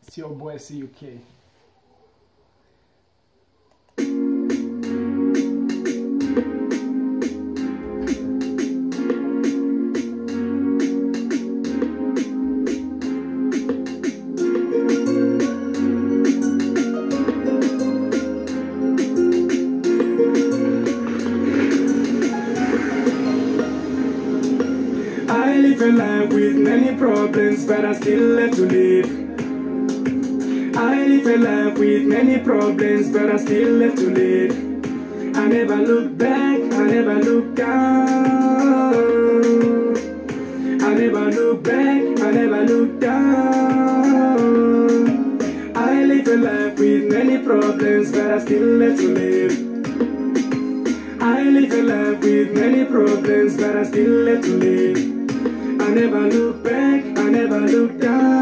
It's your boy CUK. I live a life with many problems, but I still love to live. I live a life with many problems, but I still love to live. I never look back, I never look down. I never look back, I never look down. I live a life with many problems, but I still love to live. I live a life with many problems, but I still love to live. I never look back, I never look down.